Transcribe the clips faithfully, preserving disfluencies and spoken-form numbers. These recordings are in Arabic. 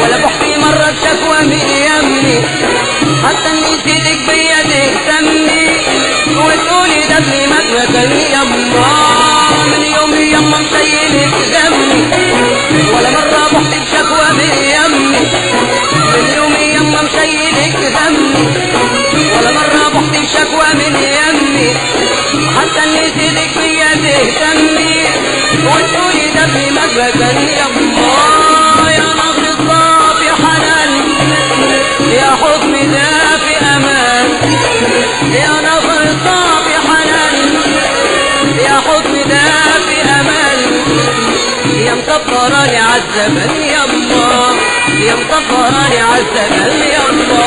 ولا بحكي مرة بشكوى من يمي، حتى نسيتك بيا تهتمي وتقولي ده ابني مات وكان يما، من يومي يما مشيلك غمي، ولا مرة بحكي بشكوى من يمي، من يومي يما مشيلك غمي، ولا مرة بحكي بشكوى من يمي، حتى نسيتك بيا تهتمي وتقولي ده ابني مات وكان يما. يا نهر الصافي حنان، يا حضن دافي امان، يا نهر الصافي حنان، يا حضن دافي امان، يا مصبراني عالزمن يما، يا مصبراني عالزمن يما.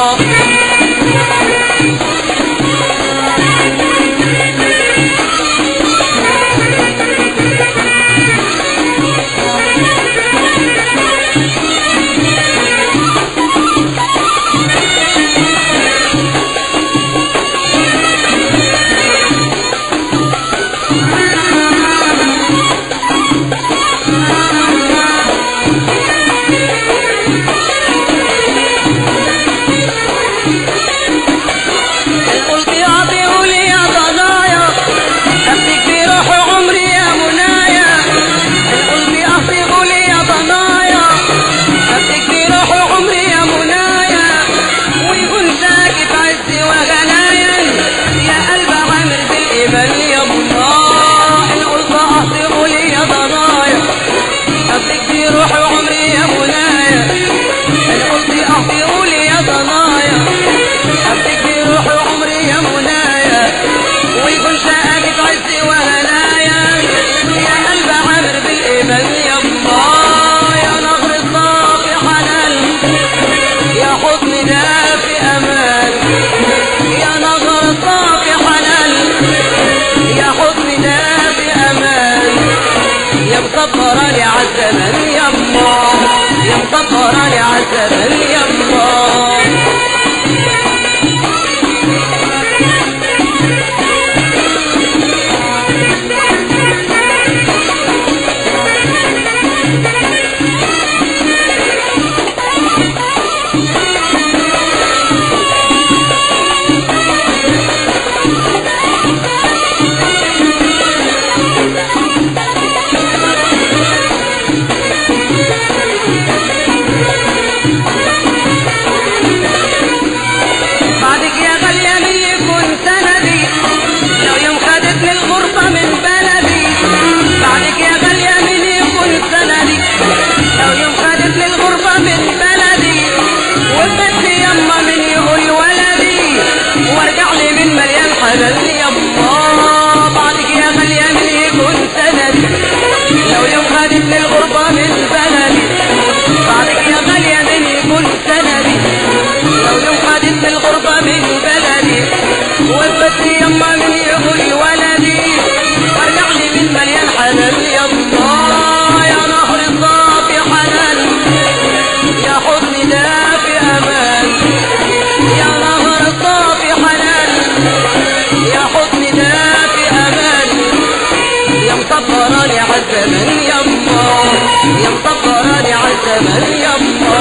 مصبراني عالزمن يما، يا مصبراني عالزمن يما. يما من يقول ولدي ارجع لي من مليان حنان يما. يا نهر الصافي حنان، يا حضن دافي امان، يا نهر الصافي حنان، يا حضن دافي امان، يا مصبراني عالزمن يما، يا مصبراني عالزمن يما.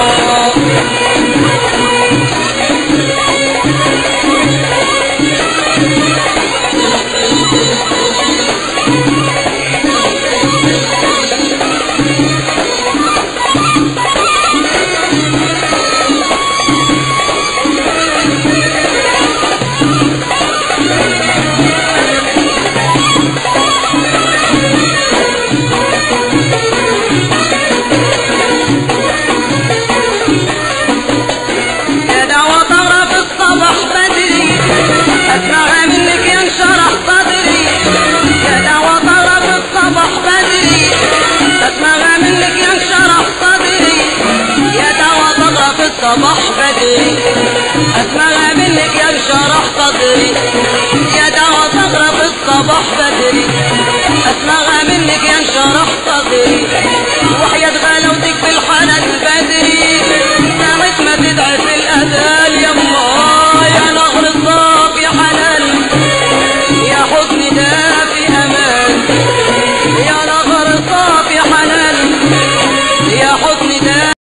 صباح بدري اسمعها منك يا انشرح صدري، يا دوا تغرب الصباح بدري اسمعها منك يا انشرح صدري.